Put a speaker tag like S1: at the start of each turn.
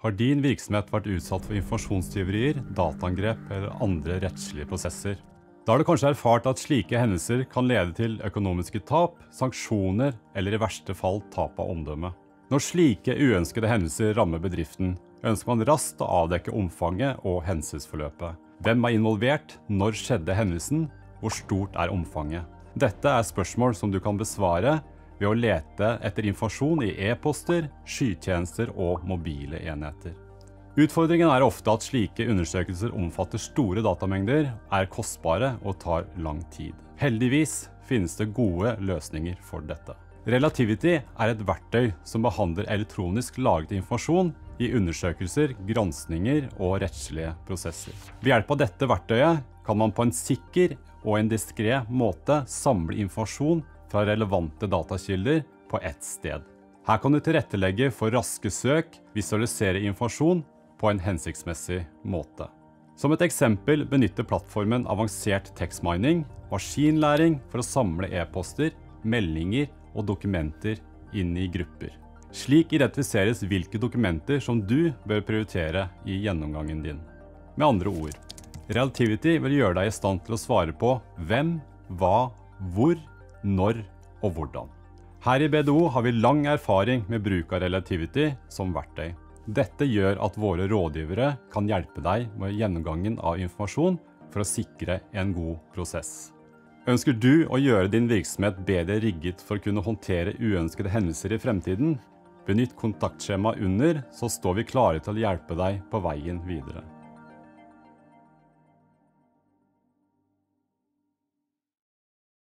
S1: Har din virksomhet vært utsatt for informasjonstyverier, dataangrep eller andre rettslige prosesser? Da har du kanskje erfart at slike hendelser kan lede til økonomiske tap, sanksjoner eller i verste fall tap av omdømme. Når slike uønskede hendelser rammer bedriften, ønsker man raskt å avdekke omfanget og hendelsesforløpet. Hvem er involvert? Når skjedde hendelsen? Hvor stort er omfanget? Dette er spørsmål som du kan besvare ved å lete etter informasjon i e-poster, skytjenester og mobile enheter. Utfordringen er ofte at slike undersøkelser omfatter store datamengder, er kostbare og tar lang tid. Heldigvis finnes det gode løsninger for dette. Relativity er et verktøy som behandler elektronisk lagret informasjon i undersøkelser, granskninger og rettslige prosesser. Ved hjelp av dette verktøyet kan man på en sikker og en diskret måte samle informasjon fra relevante datakilder på ett sted. Her kan du tilrettelegge for raske søk, visualisere informasjon på en hensiktsmessig måte. Som et eksempel benytter plattformen avansert tekstmining, maskinlæring for å samle e-poster, meldinger og dokumenter inn i grupper. Slik identifiseres hvilke dokumenter som du bør prioritere i gjennomgangen din. Med andre ord, Relativity vil gjøre deg i stand til å svare på hvem, hva, hvor, når og hvordan. Her i BDO har vi lang erfaring med bruk av Relativity som verktøy. Dette gjør at våre rådgivere kan hjelpe deg med gjennomgangen av informasjon for å sikre en god prosess. Ønsker du å gjøre din virksomhet bedre rigget for å kunne håndtere uønskede hendelser i fremtiden? Benytt kontaktskjema under, så står vi klare til å hjelpe deg på veien videre.